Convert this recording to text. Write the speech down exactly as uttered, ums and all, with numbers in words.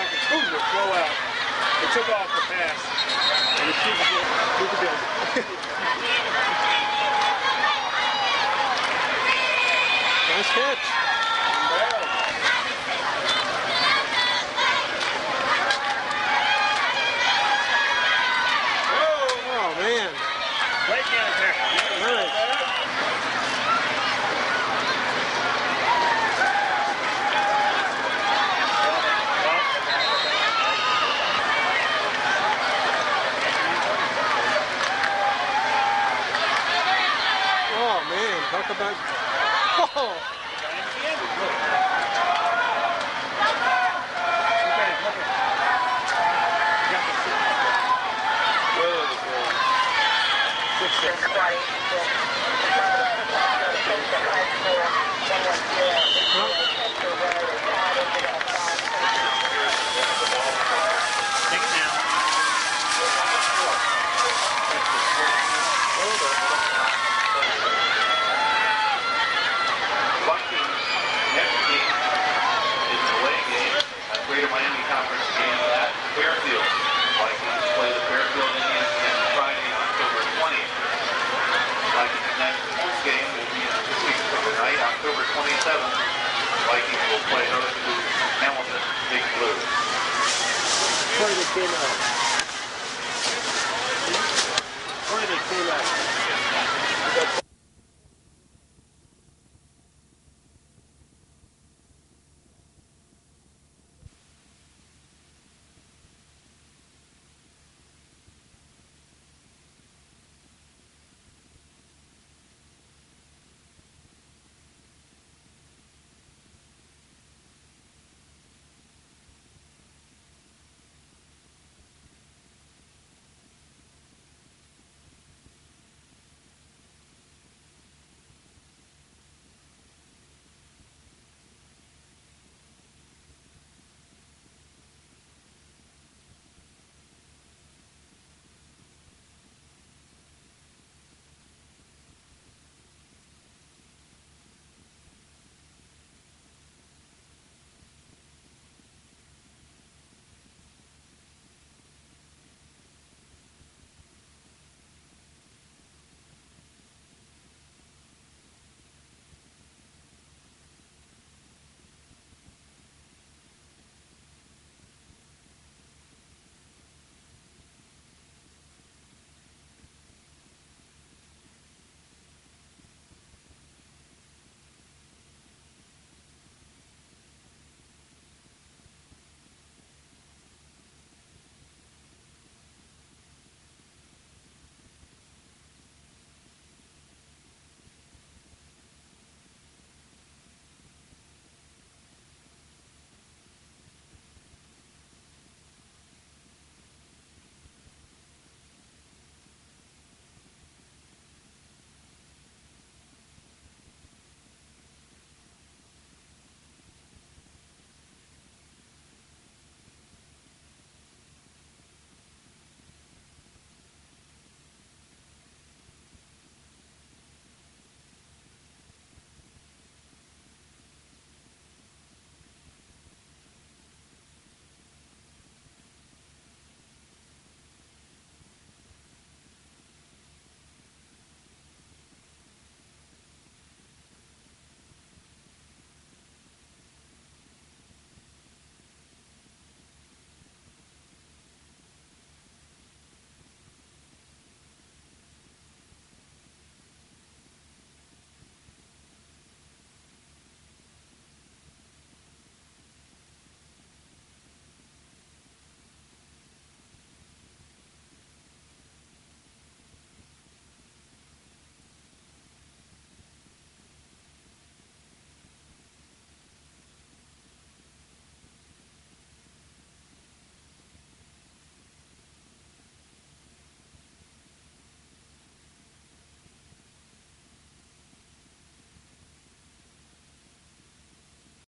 like it's boom, will flow out. They took off the pass. And the receiver did super good. Nice catch. Oh, man. Great down there. Nice. Oh, man. Talk about... Oh. Greater Miami Conference game at Fairfield. Vikings play the Fairfield Indians again Friday, October twentieth. Vikings next home game will be this week tonight, October twenty-seventh. Vikings will play host to Hamilton Big Blue. Where they came out. Where they came out.